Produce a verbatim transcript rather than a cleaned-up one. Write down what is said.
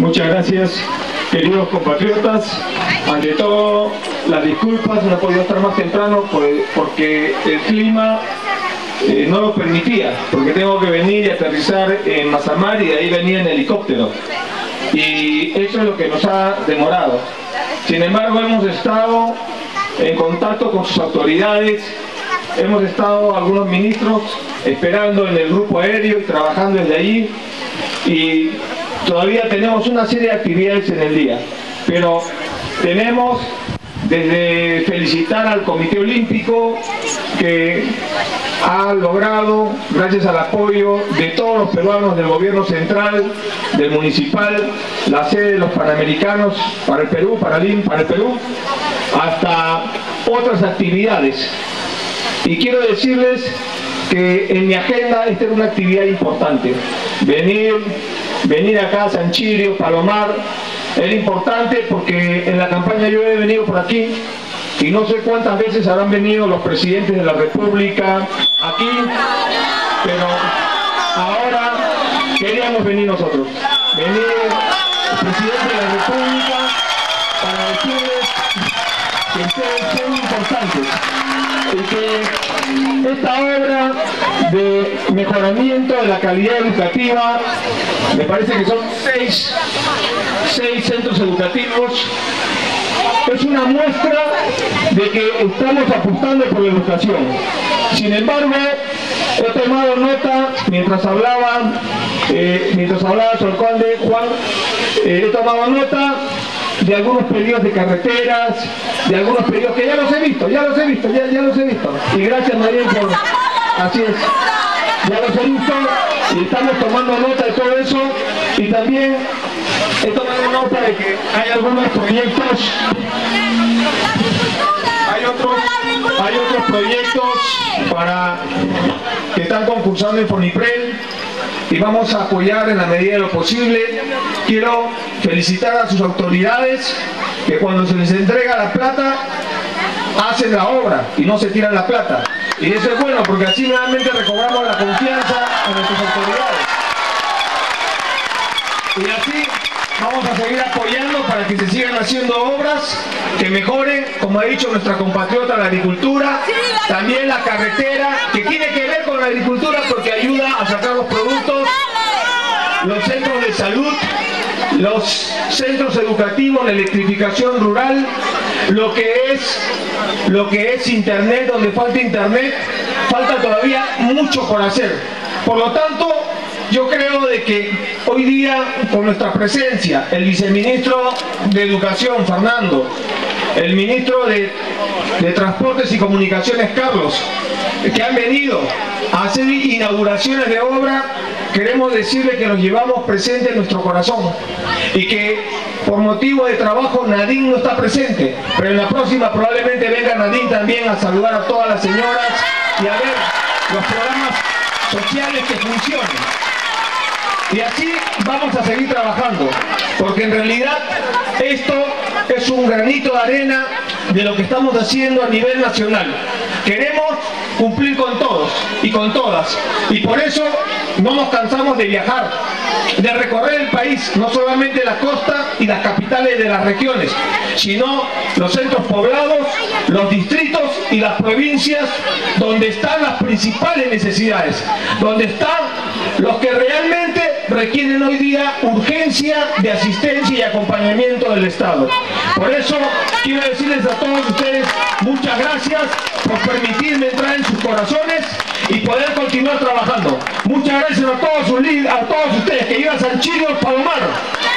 Muchas gracias, queridos compatriotas. Ante todo, las disculpas, no he podido estar más temprano porque el clima eh, no lo permitía, porque tengo que venir y aterrizar en Mazamar y de ahí venía en helicóptero. Y eso es lo que nos ha demorado. Sin embargo, hemos estado en contacto con sus autoridades, hemos estado algunos ministros esperando en el grupo aéreo y trabajando desde allí, y todavía tenemos una serie de actividades en el día, pero tenemos desde felicitar al Comité Olímpico que ha logrado, gracias al apoyo de todos los peruanos, del gobierno central, del municipal, la sede de los Panamericanos para el Perú, para el, para el Perú, hasta otras actividades. Y quiero decirles que en mi agenda esta era una actividad importante. Venir, venir acá a San Chirio, Palomar, era importante porque en la campaña yo he venido por aquí y no sé cuántas veces habrán venido los presidentes de la República aquí, pero ahora queríamos venir nosotros. Venir el presidente de la República para decirles que ustedes son importantes y que esta obra de mejoramiento de la calidad educativa, me parece que son seis, seis centros educativos, es una muestra de que estamos apostando por la educación. Sin embargo, he tomado nota mientras hablaba, eh, mientras hablaba su alcalde Juan, eh, he tomado nota de algunos pedidos de carreteras, de algunos pedidos que ya los he visto, ya los he visto, ya, ya los he visto. Y gracias, María, por... Así es, ya los he visto y estamos tomando nota de todo eso. Y también he tomado nota de que hay algunos proyectos, hay otros, hay otros proyectos para que están concursando en FONIPREL y vamos a apoyar en la medida de lo posible. Quiero felicitar a sus autoridades que cuando se les entrega la plata hacen la obra y no se tiran la plata, y eso es bueno porque así nuevamente recobramos la confianza a nuestras autoridades y así vamos a seguir apoyando para que se sigan haciendo obras que mejoren, como ha dicho nuestra compatriota, la agricultura, también la carretera, que tiene que ver con la agricultura porque ayuda a sacar los productos, los centros de salud, los centros educativos, la electrificación rural, lo que es lo que es internet, donde falta internet, falta todavía mucho por hacer. Por lo tanto, yo creo de que hoy día, con nuestra presencia, el viceministro de Educación, Fernando, el ministro de, de Transportes y Comunicaciones, Carlos, que han venido a hacer inauguraciones de obra, queremos decirle que nos llevamos presente en nuestro corazón y que por motivo de trabajo Nadine no está presente, pero en la próxima probablemente venga Nadine también a saludar a todas las señoras y a ver los programas sociales que funcionen. Y así vamos a seguir trabajando, porque en realidad esto es un granito de arena de lo que estamos haciendo a nivel nacional. Queremos cumplir con todos y con todas, y por eso no nos cansamos de viajar, de recorrer el país, no solamente la costa y las capitales de las regiones, sino los centros poblados, los distritos y las provincias donde están las principales necesidades, donde están los que realmente requieren hoy día urgencia de asistencia y acompañamiento del Estado. Por eso quiero decirles a todos ustedes muchas gracias por permitirme entrar en sus corazones y poder continuar trabajando. Muchas gracias a todos, sus, a todos ustedes que iban a San Chirio, Palomar.